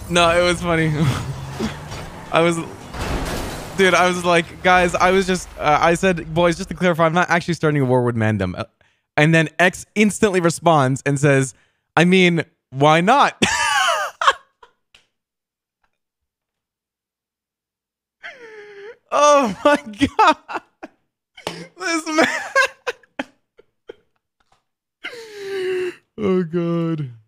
No, it was funny. I was like, guys, I said, boys, just to clarify, I'm not actually starting a war with Mandem. And then X instantly responds and says, I mean, why not? Oh my God. This man. Oh God.